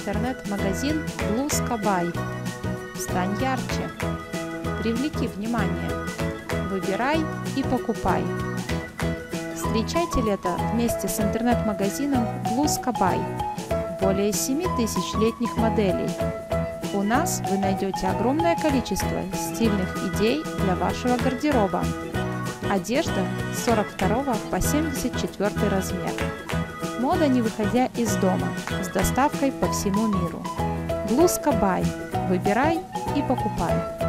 интернет-магазин Blue-Sky. Стань ярче. Привлеки внимание. Выбирай и покупай. Встречайте лето вместе с интернет-магазином Blue-Sky. Более 7000 летних моделей. У нас вы найдете огромное количество стильных идей для вашего гардероба. Одежда с 42 по 74 размер. Мода, не выходя из дома, с доставкой по всему миру. Blue-Sky. Выбирай и покупай.